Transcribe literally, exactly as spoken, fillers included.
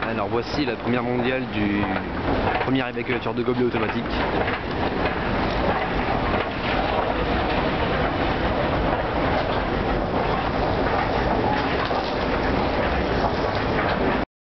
Alors voici la première mondiale du première évacuateur de gobelets automatique.